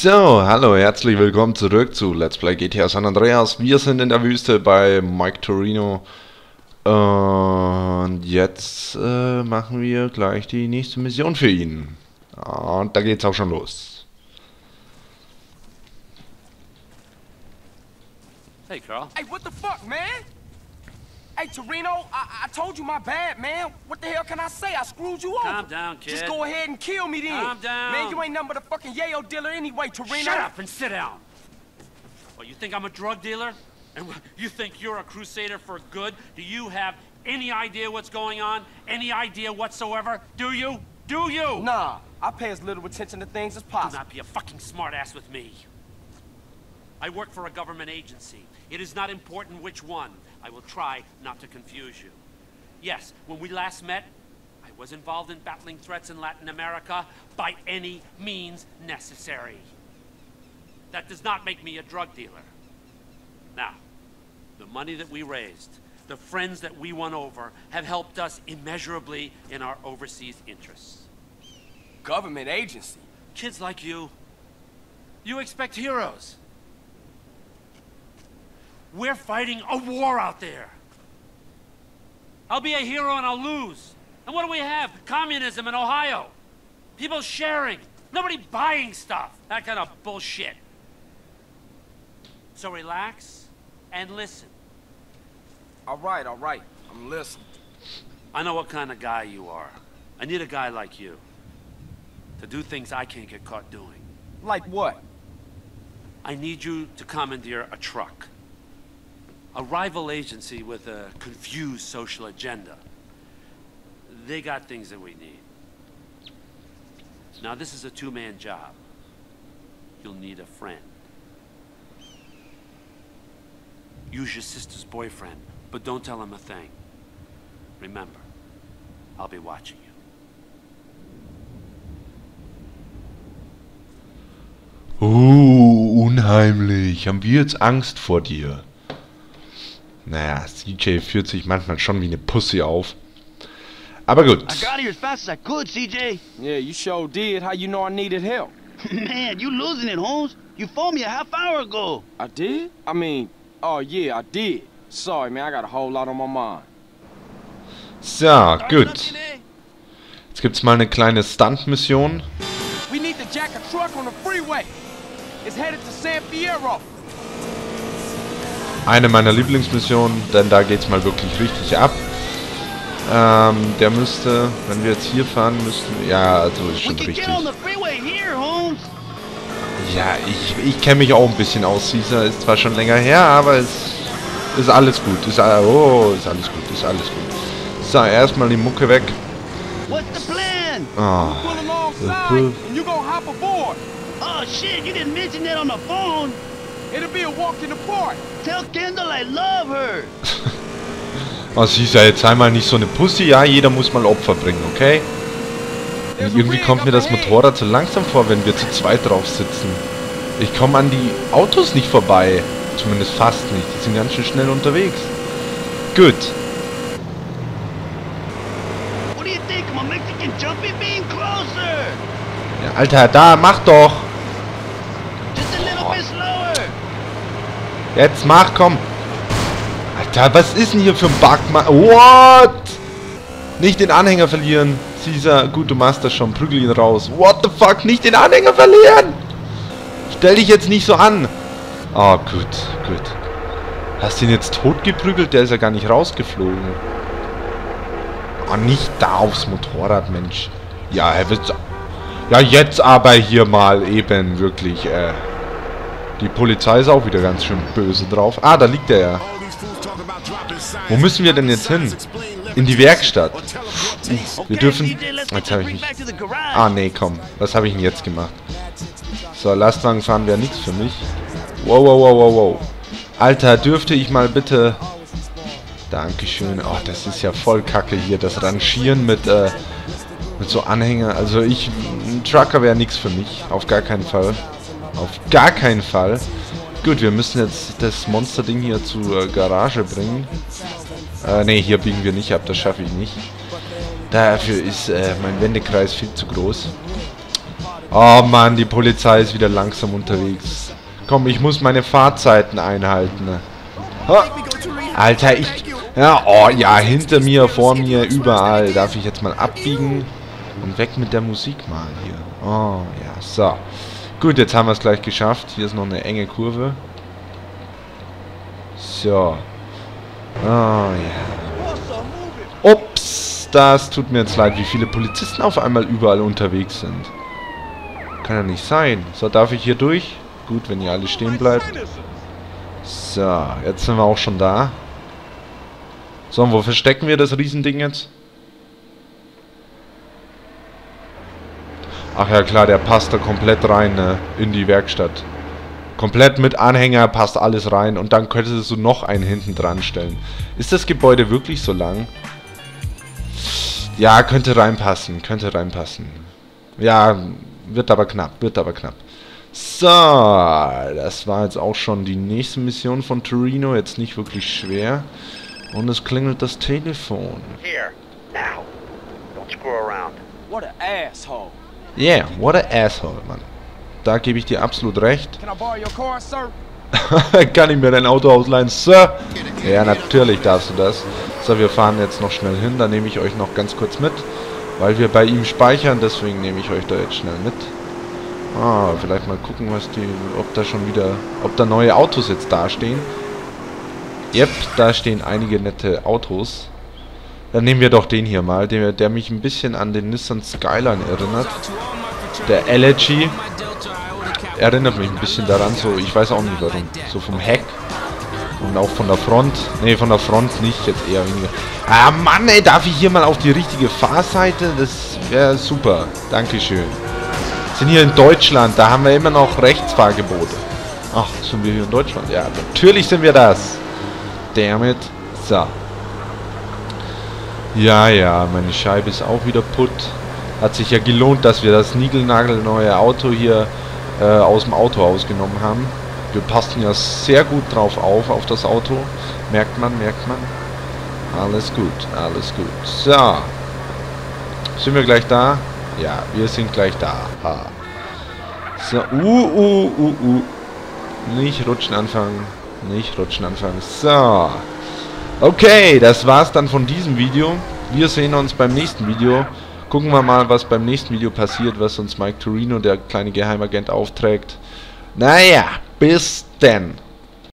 So, hallo, herzlich willkommen zurück zu Let's Play GTA San Andreas. Wir sind in der Wüste bei Mike Torino. Und jetzt machen wir gleich die nächste Mission für ihn. Und da geht's auch schon los. Hey, Carl. Hey, what the fuck, man? Hey, Torino, I told you my bad, man. What the hell can I say? I screwed you over. Calm down, kid. Just go ahead and kill me then. Calm down. Man, you ain't nothing but a fucking yayo dealer anyway, Torino. Shut up and sit down. Well, you think I'm a drug dealer? And you think you're a crusader for good? Do you have any idea what's going on? Any idea whatsoever? Do you? Do you? Nah, I pay as little attention to things as Do possible. not be a fucking smartass with me. I work for a government agency. It is not important which one. I will try not to confuse you. Yes, when we last met, I was involved in battling threats in Latin America by any means necessary. That does not make me a drug dealer. Now, the money that we raised, the friends that we won over, have helped us immeasurably in our overseas interests. Government agency? Kids like you expect heroes. We're fighting a war out there. I'll be a hero and I'll lose. And what do we have? Communism in Ohio. People sharing. Nobody buying stuff. That kind of bullshit. So relax and listen. All right, I'm listening. I know what kind of guy you are. I need a guy like you to do things I can't get caught doing. Like what? I need you to commandeer a truck. A rival agency with a confused social agenda. They got things that we need. Now this is a two-man job. You'll need a friend. Use your sister's boyfriend, but don't tell him a thing. Remember, I'll be watching you. Unheimlich. Haben wir jetzt Angst vor dir? Naja, CJ führt sich manchmal schon wie eine Pussy auf. Aber gut. I got here as fast as I could, CJ. Yeah, you sure did. How you know I needed help? Man, you losing it, Holmes. You phoned me a half hour ago. I did? I mean, oh yeah, I did. Sorry, man, I got a whole lot on my mind. So, gut. Jetzt gibt's mal eine kleine Stunt-Mission. We need to jack a truck on the freeway. It's headed to San Fierro. Eine meiner Lieblingsmissionen, denn da geht's mal wirklich richtig ab. Der müsste, wenn wir jetzt hier fahren müssten, ja, also ist schon richtig. Ja, ich kenne mich auch ein bisschen aus. Caesar ist zwar schon länger her, aber es ist alles gut. Ist alles gut, ist alles gut. So, erstmal die Mucke weg. Oh. Oh shit, you didn't mention that on the phone. It'll be a walk in the park. Tell Kendall I love her. Oh, Caesar, jetzt sei mal nicht so eine Pussy. Ja, jeder muss mal Opfer bringen, okay? Und irgendwie kommt mir das Motorrad so langsam vor, wenn wir zu zweit drauf sitzen. Ich komme an die Autos nicht vorbei. Zumindest fast nicht. Die sind ganz schön schnell unterwegs. Gut. What do you think? I'm a Mexican jumpy bean closer. Ja, Alter, da, mach doch. Just a little bit slower. Jetzt mach, komm. Alter, was ist denn hier für ein Bug? What? Nicht den Anhänger verlieren. Caesar, gut, du machst das schon. Prügel ihn raus. What the fuck? Nicht den Anhänger verlieren. Stell dich jetzt nicht so an. Oh, gut, gut. Hast du ihn jetzt tot geprügelt? Der ist ja gar nicht rausgeflogen. Oh, nicht da aufs Motorrad, Mensch. Ja, er wird... Ja, jetzt aber hier mal eben wirklich, Die Polizei ist auch wieder ganz schön böse drauf. Ah, da liegt er ja. Wo müssen wir denn jetzt hin? In die Werkstatt. Wir dürfen... Jetzt habe ich nicht... Ah, nee, komm. Was habe ich denn jetzt gemacht? So, Lastwagen fahren wäre nichts für mich. Wow, wow, wow, wow, wow. Alter, dürfte ich mal bitte... Dankeschön. Oh, das ist ja voll kacke hier. Das Rangieren mit so Anhänger. Also ein Trucker wäre nichts für mich. Auf gar keinen Fall. Auf gar keinen Fall. Gut, wir müssen jetzt das Monsterding hier zur Garage bringen. Ne, hier biegen wir nicht ab, das schaffe ich nicht. Dafür ist mein Wendekreis viel zu groß. Oh Mann, die Polizei ist wieder langsam unterwegs. Komm, ich muss meine Fahrzeiten einhalten. Oh, Alter, ja, oh ja, hinter mir, vor mir, überall. Darf ich jetzt mal abbiegen? Und weg mit der Musik mal hier. Oh, ja, so. Gut, jetzt haben wir es gleich geschafft. Hier ist noch eine enge Kurve. So. Oh, ja. Ups, das tut mir jetzt leid, wie viele Polizisten auf einmal überall unterwegs sind. Kann ja nicht sein. So, darf ich hier durch? Gut, wenn ihr alle stehen bleibt. So, jetzt sind wir auch schon da. So, und wo verstecken wir das Riesending jetzt? Ach ja klar, der passt da komplett rein, ne, in die Werkstatt. Komplett mit Anhänger passt alles rein und dann könntest du noch einen hinten dran stellen. Ist das Gebäude wirklich so lang? Ja, könnte reinpassen, könnte reinpassen. Ja, wird aber knapp, wird aber knapp. So, das war jetzt auch schon die nächste Mission von Torino, jetzt nicht wirklich schwer. Und es klingelt das Telefon. Here, now. Don't screw around. What an asshole. Yeah, what a asshole, Mann. Da gebe ich dir absolut recht. Can I borrow your car, sir? Kann ich mir dein Auto ausleihen, Sir? Ja, natürlich darfst du das. So, wir fahren jetzt noch schnell hin, da nehme ich euch noch ganz kurz mit. Weil wir bei ihm speichern, deswegen nehme ich euch da jetzt schnell mit. Ah, vielleicht mal gucken, ob da neue Autos jetzt dastehen. Yep, da stehen einige nette Autos. Dann nehmen wir doch den hier mal, der mich ein bisschen an den Nissan Skyline erinnert. Der Elegy erinnert mich ein bisschen daran, so, ich weiß auch nicht warum. So vom Heck und auch von der Front. Ne, von der Front nicht, jetzt eher weniger. Ah Mann, ey, darf ich hier mal auf die richtige Fahrseite? Das wäre super. Dankeschön. Wir sind hier in Deutschland, da haben wir immer noch Rechtsfahrgebote. Ach, sind wir hier in Deutschland? Ja, natürlich sind wir das. Damn it. So. Ja, ja, meine Scheibe ist auch wieder putt. Hat sich ja gelohnt, dass wir das niegelnagelneue Auto hier aus dem Autohaus genommen haben. Wir passen ja sehr gut drauf auf das Auto. Merkt man, merkt man. Alles gut, alles gut. So. Sind wir gleich da? Ja, wir sind gleich da. Ha. So, Nicht rutschen anfangen. Nicht rutschen anfangen. So. Okay, das war's dann von diesem Video. Wir sehen uns beim nächsten Video. Gucken wir mal, was beim nächsten Video passiert, was uns Mike Torino, der kleine Geheimagent, aufträgt. Naja, bis denn.